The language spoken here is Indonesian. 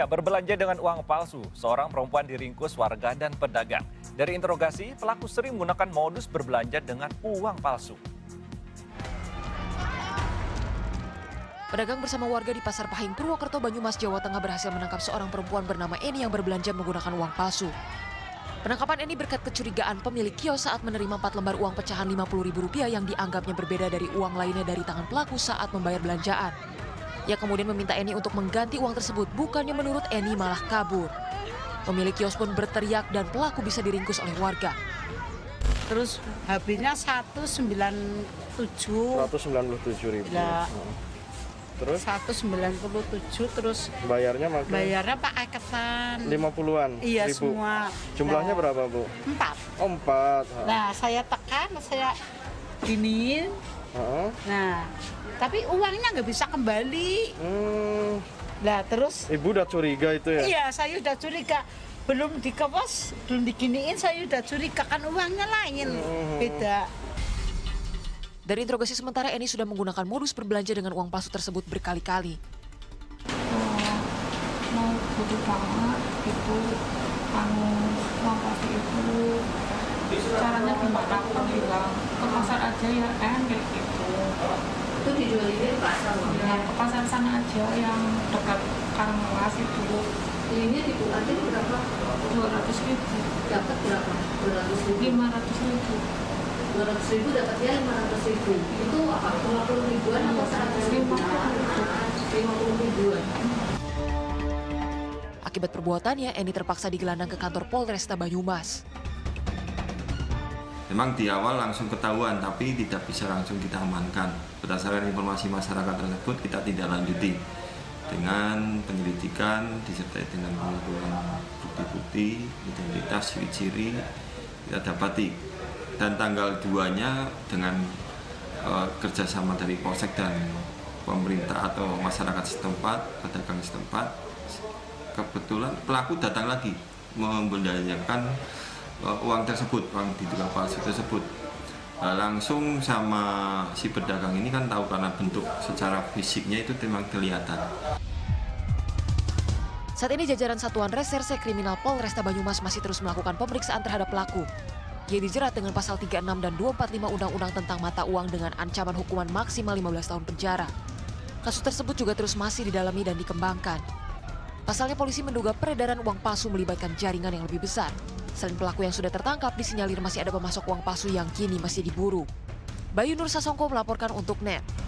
Ya, berbelanja dengan uang palsu, seorang perempuan diringkus warga dan pedagang. Dari interogasi, pelaku sering menggunakan modus berbelanja dengan uang palsu. Pedagang bersama warga di Pasar Pahing, Purwokerto, Banyumas, Jawa Tengah berhasil menangkap seorang perempuan bernama Eni yang berbelanja menggunakan uang palsu. Penangkapan Eni berkat kecurigaan pemilik kios saat menerima 4 lembar uang pecahan Rp50.000 yang dianggapnya berbeda dari uang lainnya dari tangan pelaku saat membayar belanjaan. Ia kemudian meminta Eni untuk mengganti uang tersebut, bukannya menurut Eni malah kabur. Pemilik kios pun berteriak dan pelaku bisa diringkus oleh warga. Terus habisnya 197.000. Ya. Terus 197 terus bayarnya makin? Bayarnya pakai ketan. 50-an? Iya, ribu. semua. Jumlahnya berapa, Bu? 4. Oh, 4. Nah, saya tekan, saya giniin. Nah, tapi uangnya nggak bisa kembali. Nah, terus Ibu udah curiga itu ya? Iya, saya udah curiga. Belum dikepos, belum diginiin, saya udah curiga kan uangnya lain. Beda. Dari interogasi sementara, Eni sudah menggunakan modus berbelanja dengan uang palsu tersebut berkali-kali. Mau butuh banget itu, uang palsu itu. Caranya gimana aku bilang, ke pasar aja ya kan, kayak gitu. Itu dijualnya di pasar? Ya, ke pasar sana aja yang dekat Karangmelas itu. Ini dibuatnya berapa? 200.000. Dapat berapa? 200.000? 500.000. 200.000 dapatnya 500.000. Itu apa? 50 ribuan atau 100 ribuan? 50 ribuan. Akibat perbuatannya, Eni terpaksa digelandang ke kantor Polresta Banyumas. Memang di awal langsung ketahuan, tapi tidak bisa langsung kita amankan. Berdasarkan informasi masyarakat tersebut, kita tidak lanjuti dengan penyelidikan, disertai dengan pengumpulan bukti-bukti, identitas, ciri-ciri, kita dapati. Dan tanggal 2-nya dengan kerjasama dari Polsek dan pemerintah atau masyarakat setempat, pedagang setempat, kebetulan pelaku datang lagi membelanjakan uang tersebut, uang diduga palsu tersebut. Langsung sama si pedagang ini kan tahu karena bentuk secara fisiknya itu memang kelihatan. Saat ini jajaran Satuan Reserse Kriminal Polresta Banyumas masih terus melakukan pemeriksaan terhadap pelaku. Ia dijerat dengan pasal 36 dan 245 Undang-Undang tentang mata uang dengan ancaman hukuman maksimal 15 tahun penjara. Kasus tersebut juga terus masih didalami dan dikembangkan. Pasalnya polisi menduga peredaran uang palsu melibatkan jaringan yang lebih besar. Selain pelaku yang sudah tertangkap, disinyalir masih ada pemasok uang palsu yang kini masih diburu. Bayu Nur Sasongko melaporkan untuk NET.